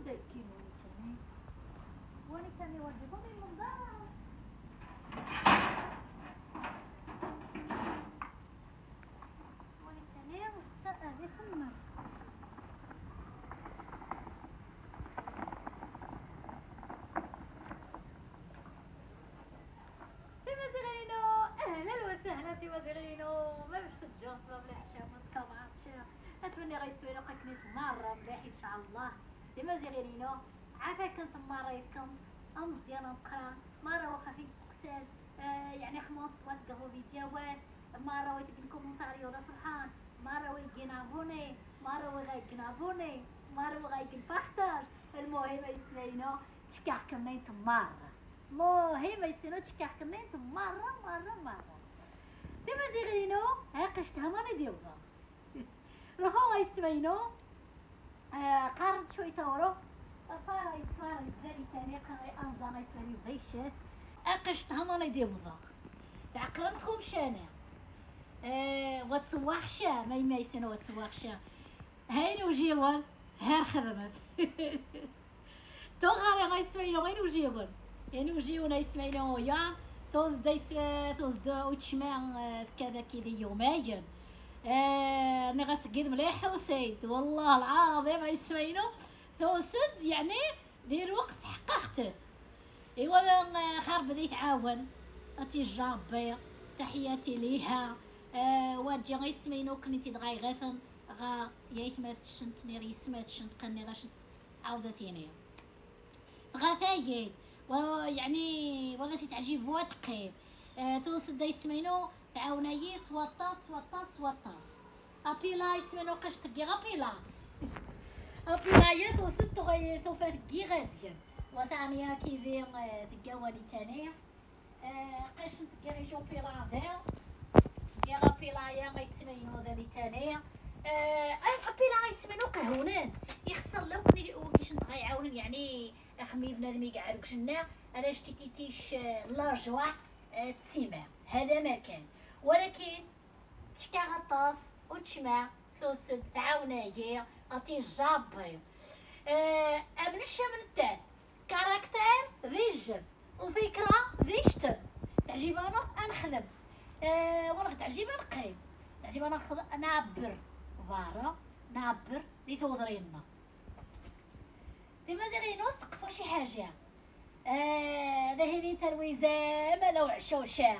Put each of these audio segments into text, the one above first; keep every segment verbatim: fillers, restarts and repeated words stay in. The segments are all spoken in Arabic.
ودا كيما ثاني واني ثاني ورجيكم المنظر واني ثاني وسط هذه ثم اهلا في وزيرينو ما باش تجوف ما مليحش ما طبعاش اتمنى غيسوي لك كنت مره مليح ان شاء الله ديما زيرينو عافاك كنت مريتكم ام مزيانه نقرا مره واخا فيك تكسل آه يعني حموت وتقهو فيديوهات مره ويتقن كومونتاريو ولا سبحان مره ويجين ابوني مره وغايكن ابوني مره وغايكن بارطاج المهم يسمعينو تشكاحكم نيتم مره مهم يسمعينو تشكاحكم نيتم مره مره مره ديما زيغينو عاقشتها ماني ديوها روحو يسمعينو آه قارنت شوي تورو فارا يتفارا يتزالي تاني قاري انظر يسمعينو بيشات عاقشتها ماني ديوها تعقرنتكم شانا آه واتسواحشا ما يما يسمعينو واتسواحشا هاينو جيوان هار خدمت تو غاري غيسمعينو غينو جيوان يعني جيونا يسمعينو يا توز ديس توز دا وتشمع كذا كذا يوميا آه نغس قد مليح وسيد والله العظيم ما يسمينو توسد يعني دير وقت حققته ايوا خرب ذي تعاون اتي جابي تحياتي ليها آه واجي غيسمينو كنتي دغاي غاثن غا يايت ما تشنت نير يسمات شنت قني غاش عاودتيني غا ثايد ويعني ولا سي تعجيب واتقي أه توصل دا يسمينو تعاونايي سواطاس سواطاس سواطاس ابيلا يسمينو قاش تقي غابيلا ابيلا توصل تغي توفا تقي غازيا وثانيا كيفي تقاولي تانية أه قاش تقي غيشو بيلا ذا تقي غابيلا يا غيسمينو ذا تانية أه ابيلا غيسمينو قهونان يخسر لو كني كيش نبغي يعاون يعني اخمي بنادم يقعد كشنا انا شتي تيش لاجوا تسيما هذا ما كان ولكن تشكا غطاس وتشمع توصل تعاونايا عطي جابي أه ابنش من التال كاركتر فيجن وفكره فيشتم تعجب انا نخدم أه وانا تعجب نقيم تعجب انا نعبر فارا نعبر لي توضرينا ديما زغي نسق شي حاجه اه ذهني تلويزه ما نوع شوشه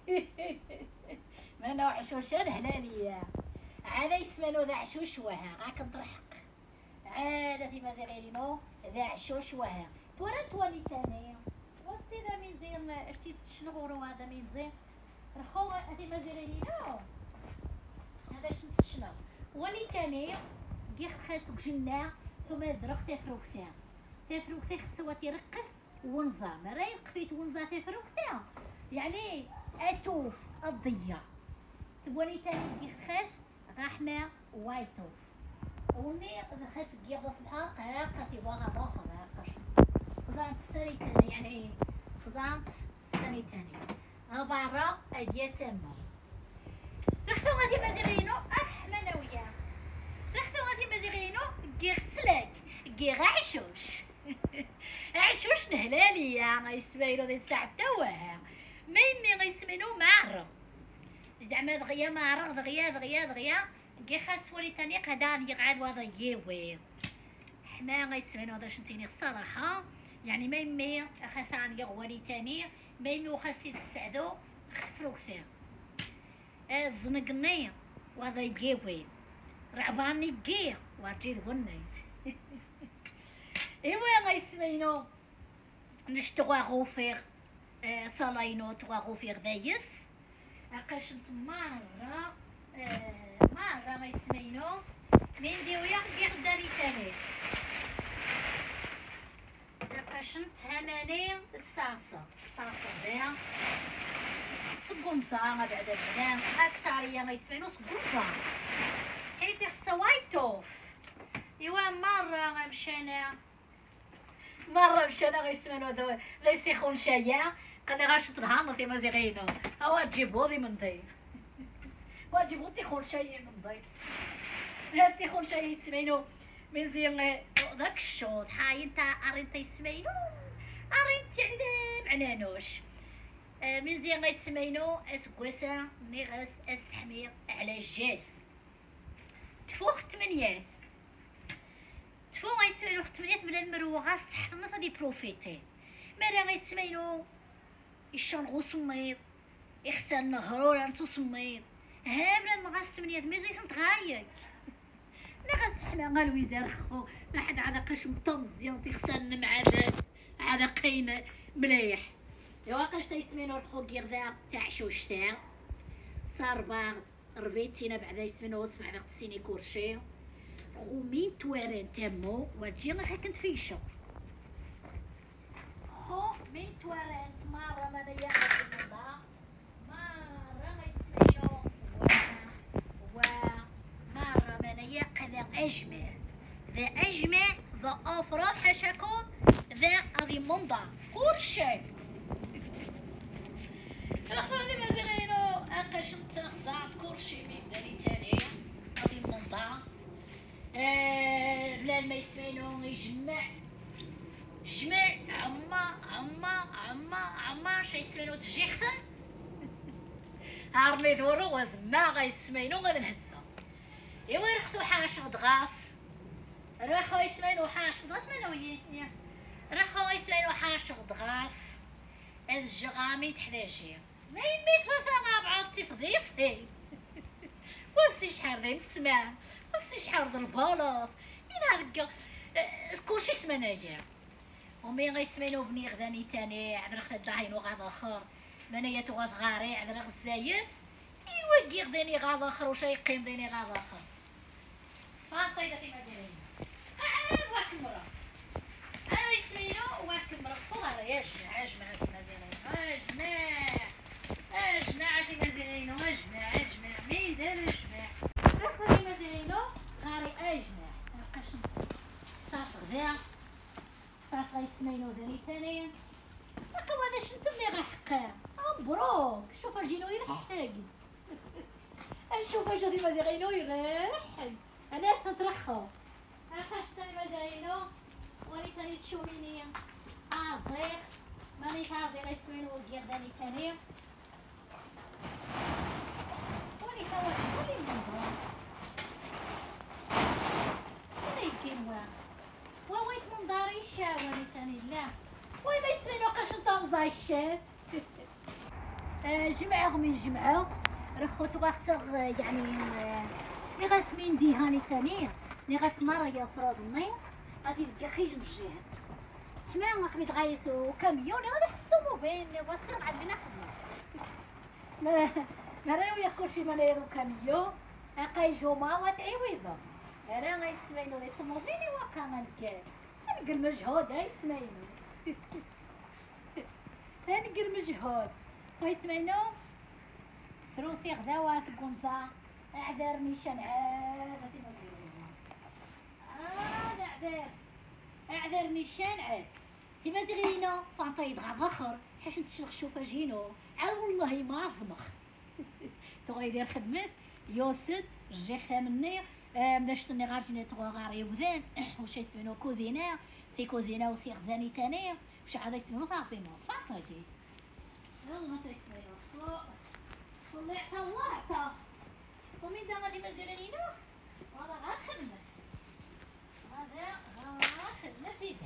ما نوع شوشه الهلاليه عاد يسمنو ذا عشوش وها غاك نضحك عاد ديما زغي نو ذا عشوش وها تورا تولي تاني وسي ذا من زين اشتي تشنغورو هذا من زين رخو ديما زغي نو هذا شنو تشنو ولي تاني كي خاصك جنة ثم درك تفروكتا تفروكتا خصو تيرقف ونظام راه يقفيت ونظا تفروكتا يعني اتوف الضيا تبوني تاني كي خاص غاحنا وايتوف وني خاص كي غصبها قاقه في واغا باخر هاكاش خزانت السنه تاني يعني خزانت السنه تاني غبارة اديا سمو رحتو غادي مازيغينو احنا وياه رحتو غادي مازيغينو كي غسلك كي غعشوش عشوش نهلالية غيسمينو ذي الساعة تاوها ميمي غيسمينو معرة زعما دغيا معرة دغيا دغيا دغيا كي خاص ولي تاني قدان يقعد وهذا يوي حنا غيسمينو هذا شنتيني الصراحة يعني ميمي خاص عندي ولي تاني ميمي وخاصي تسعدو خفرو كثير الزنقني وهذا يوي رعباني كي واجي غني ايوا غيسمينو نشتغوا غوفير آه صلاينو تغوا غوفير دايس عقاش مرة آه مرة غيسمينو من ديويا كي غداني تاني عقاش نتهماني الصاصة الصاصة ديا سقمصة بعد البنان أكتاريا غيسمينو سقمصة حيت خصها وايتوف ايوا مرة غمشانا مرة مشانا غيسمانو هذا ليستيخون شايا قلنا غاشط نهار في مازيغينو هوا تجيبو ذي من ضيف وتجيبو تيخون شاي من ضيف هاد تيخون شاي يسمينو من زين داك الشوط هاي انت ارنت يسمينو ارنت يعني معنانوش من زين غيسمينو اسكواسا نغس استحمير على الجال تفوق ثمانيات تفوق غيسمينو ثمانيات بلا المروغه صح الناس غادي بروفيتي مرة غيسمينو يشرغو سميط يخسر نهرو رانتو سميط ها بلا المغاس ثمانيات ميزي سنتغايك نغس حنا غالويزار خو ما حد عاد قاش مطمزيون تيخسرنا مع ذات عاد قاين مليح ايوا قاش تيسمينو الخو كيردا تاع شوشتا صار باغ ربيتينا بعدا يسمينو سمع داك السيني كورشي خو مين توارن تامو وتجي غير كنت فيشو خو مين توارن مرة مانايا غادي نضا مرة غيسمينو و مرة مانايا قدا اجمع ذا اجمع ذا افراد حاشاكم ذا غادي منضا كلشي الاخوان اللي مازيغينو اقاش نتخزعت كلشي من داني تاني غادي منضا بلا ما يسمينو يجمع جمع عما عما عما عما شي يسمينو تجيخن هارمي دورو وزما غيسمينو غادي نهزو ايوا رخدو حاش غدغاس رخو يسمينو حاش غدغاس مالويين رخو يسمينو حاش غدغاس هاد الجغامي تحلاجي ما يميت راه بعضتي في ضيصي وسي شحال ذي السماع وسي شحال ذي البلاط من هاكا كلشي سمانايا ومي غيسمينو بني غداني تاني عذر خد داهينو غاد اخر منايا تو غتغاري عذر غزايس ايوا كي غداني غاد اخر وش يقيم ديني غاد اخر فانطيدتي مازالين عاد واك مرا عاد يسمينو واك مرا فوغا يا جماعه جماعه مازالين اجمع اجمع عاد مازالين اجمع اجمع ميزان اجمع اخويا مازالينو غاري اجمع مابقاش صاص غدا صاص غيسمينو داني تاني هاكا هذا شنت اللي غحقر مبروك شوف رجينو يرحق شوف جادي مازيغينو يرحق انا تنترخو اخاش تاني مازيغينو ولي تاني تشوميني ازيغ ماني كازي غيسمينو كير داني تاني ولي توا ولي منظر ولي كيموا وويت من داري شاوني تاني لا وي ما يسمينو قاش نتا مزاي الشاب جمعوه من جمعو رخوتو غاخسر يعني لي غاسمين ديهاني تاني لي غاسمارا يا فرضني غادي تلقى خيج من الجهات حنا راك متغايسو كاميون غادي حسدو بين وصل عندنا خدمه ما ما راهو ياكل شي ملايرو كاميون اقايجو ما وتعويضه انا غيسمينو لي طوموبيلي وكمان كاع نلقى المجهود هاي سمينو نلقى المجهود غيسمينو سروسي غدا واسكونزا اعذر نيشان عاد عاد اعذر اعذر نيشان عاد كيما تغينا فانطيد غا اخر حاش نتشلق شوفا جينو عاد والله ما زمخ تو غيدير خدمت يوسد جي ثامني مداش تني غارجيني تغو غاري وذان واش يسمينو كوزينا سي كوزينا وسي غداني تاني واش عاد يسمينو فاطمه فاطمه يلا ما تسمينو والله عطا الله عطا ومين دا غادي مازالينو والله غير خدمه هذا غير خدمه في دا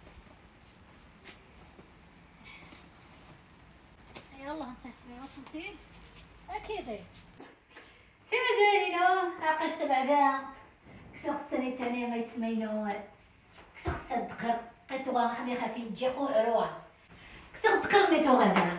يلا انت سمينو فهمتي اكيد كيما زاينو عقشت بعدا كسر السنه تاني ما يسمينو كسر الدقر قيتو غنخلي خفيف تجيقو عروه كسر الدقر نيتو غدا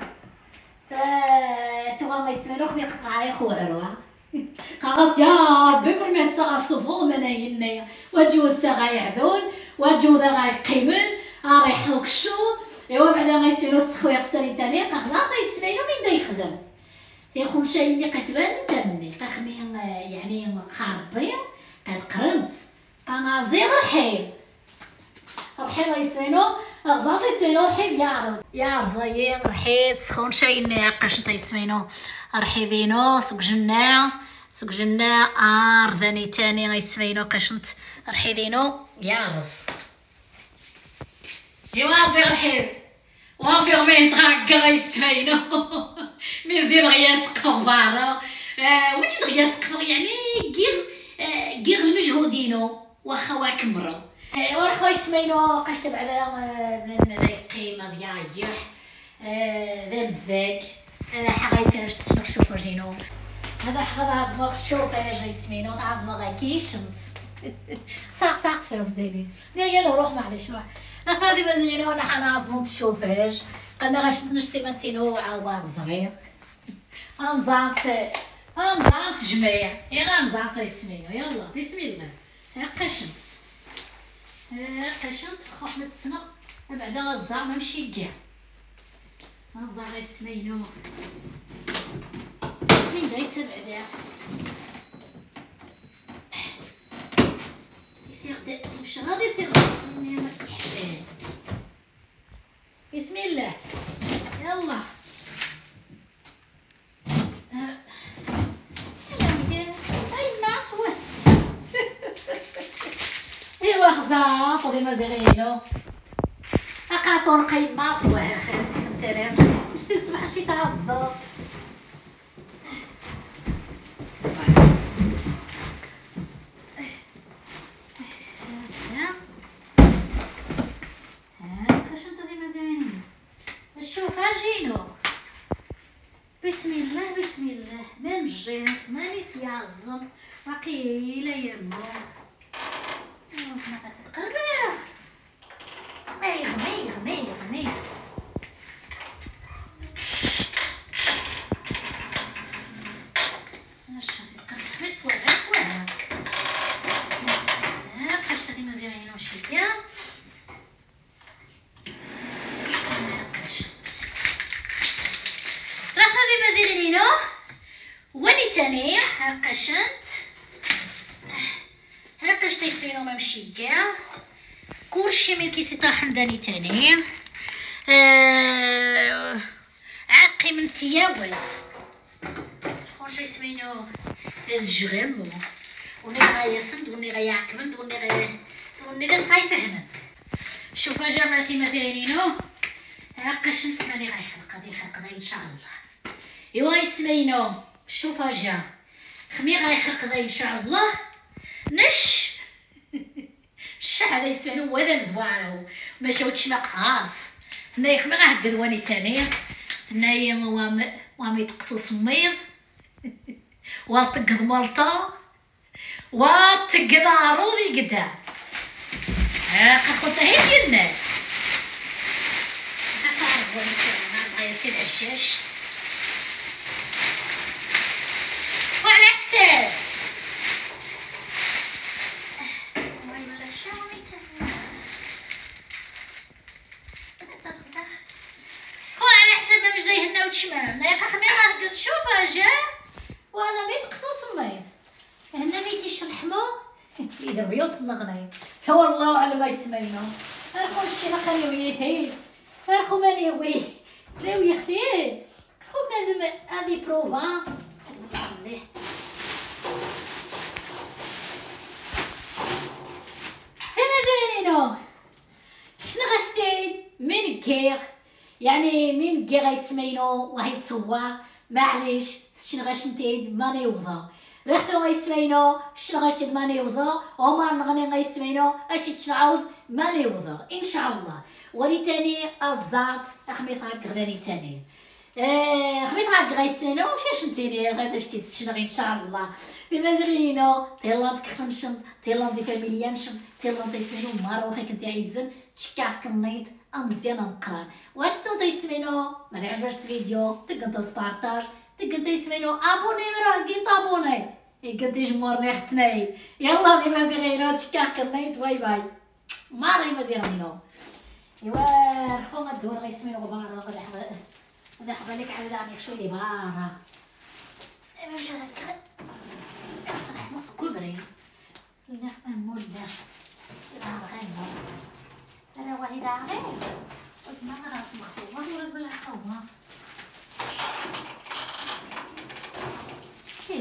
تو ما يسمينو خمي قطع خو عروه خلاص يا ربي برمي الصغار صفو مناينيا واجو الساغا يعذون واجو ذا غايقيمن ريحو كشو ايوا بعدا ما يسمينو السخوير السنه تاني قزاط يسمينو من دا يخدم تيخون شي اللي كتبان تمني قخمي يعني خاربي قد قرنت انا زي الحين الحين يسوينو غزات يسوينو الحين يارز يارز يا الحين سخون شي ناقش انت يسوينو رحيبينو سوق جنا سوق جنة ار ثاني تاني غيسمينو كاشنت رحيدينو يارز يوازي رحيد وانفيرمين تراكا غيسمينو ميزيد غيا سقفو بارا وجد غيا سقفو يعني كير كير المجهودينو واخا واكمرو ورا خويا سمينو قاش تبع بنادم هذا قيمه ديال ريح ذا مزداك هذا حا غيسير تشوف شوف فرجينو هذا حا عازمو الشوفاج غيسمينو عازمو غيكيشنت صح صح في وديني يلا روح معليش روح هذه بزينو انا حنا عازمو الشوفاج قلنا غاش نشتي مانتينو عوض صغير انزعت انزعت جميع يا غنزعت يسمينو يلا بسم الله ها قشنت ها قشنت خو احمد السما بعدا غتزعر ما مشي كاع غنزعر يسمينو فين دايسه بعدا يصير مش راضي يصير بسم الله يلا ايوا خزا طولي مازيغينو اقاطون قيم ماصوه خاسي نترام مش تسمح شي تعضو بسم الله بسم الله ما نجي مانيش يعظم وقيله يما ما تتقرب ميغ ميغ ميغ ميغ اش تقرب حيت ولا ولا ها باش تدي مزيان وشيا ولي تاني هاكا شنت هاكا شتيسينو ممشي كاع كلشي من كيسي طاحن داني تاني آه عاقي من تياول خونش يسمينو الجغم وني غايسند وني غيعكبند وني غاي وني غاس غايفهمن شوف جماعتي مزيانينو هاكا شنت ماني غايخلق غادي يخلق ان شاء الله ايوا يسمينو شوفا جا خمي غيخرق ذا ان شاء الله نش الشع هذا يسمعنا هو هذا مزوانو ما شاوتش ما خاص هنايا خمي غنهكد واني تانية هنايا وام وام يتقصو سميض والطقض مالطا والطقض عروضي قدا ها خاطر هي ديالنا خاص واني تانية بغا يصير عشاش وعلى حساب خو على حساب ما مش زي هنا وتشمال نايقا خمي غنقص شوفها جا وهذا بيت قصوص مايل هنا ميتيش نحمو اذا بيوت النغناي هو الله على ما يسمينو ارخو الشي نخليو يهي ارخو ماني ويه تلاو يختي خو بنادم هادي بروفا مليح فما زينينو شنو غشتي من كير يعني من كير غيسمينو وغيتصور معليش شنو غشنتيد ماني وضا ريحتو غيسمينو شنو غشتيد ماني وضا وما نغني غيسمينو اشي تشعوض ماني وضا ان شاء الله ولي تاني ازات اخمي هاك غداني تاني ايه خميت هاك غيسمينو مشاش نتيني غادا شتي تشنغي ان شاء الله بما زغينو تيلاند كخنشن تيلاند دي فاميليانشن تيلاند تيسمينو ماروخي كنتي عايزن تشكاك كنيت امزيان نقران واتو تيسمينو ملي عجبش الفيديو تقنت سبارطاج تقنت تيسمينو ابوني مراه كي طابوني اي كنتي جمهور نختني يلا بما زغينو تشكاك كنيت باي باي ماري ما زغينو ايوا رخو ما دور غيسمينو بارا غدا هذا حبالك عاود عم يخشو لي بارا انا مش هذاك الصراحه مس كبري لا امول لا لا غير انا واحده غير اسمع راس مخطوبه ولد بالحومه كيفاش حال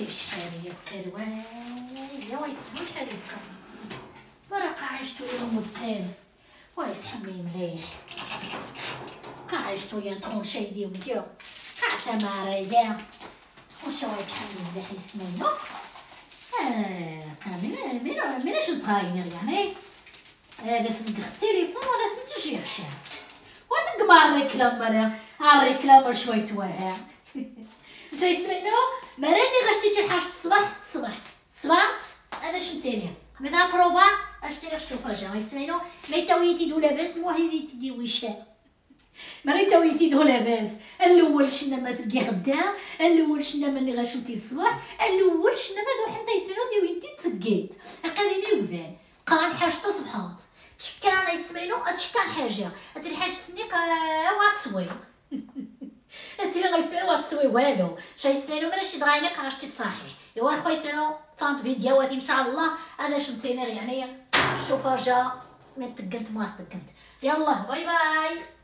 هذه بخير وايا ويسمعوش هذيك ورقة عيشتو يوم بخير ويسحمي مليح كعيشتو يا ترونشي ديالو كعتماري كاع وش ويسحمي مليح يسمينو اه من من مناش تغاير يعني هذا سنق التليفون ولا سنتجيغشا وتقمع الريكلام مرا الريكلام شويه واعر شي سمينو مراني غشتي حاجه الصباح الصباح صبات انا شنتيني متى بروبا اشتي لك الشوفاجه يسمينو ميتا ويتي دو لاباس موهبي تدي ويشا مريتا ويتي دو لاباس الاول شنا ما سقي غدا الاول شنا ماني غشمتي الصباح الاول شنا ما دو حتى يسمينو دي ويتي تسقيت عقليني وذان قال حاجه صبحات شكان يسمينو شكان حاجه هاد الحاجه تنيك واتسوي انت اللي غيسمعوا واتسوي والو شي يسمعوا ماشي دغاينك عرفتي تصاحي ايوا خويا يسمعوا فانت فيديوهات ان شاء الله انا شمتيني يعني شوفوا جا ما تقنت ما تقنت يلا باي باي.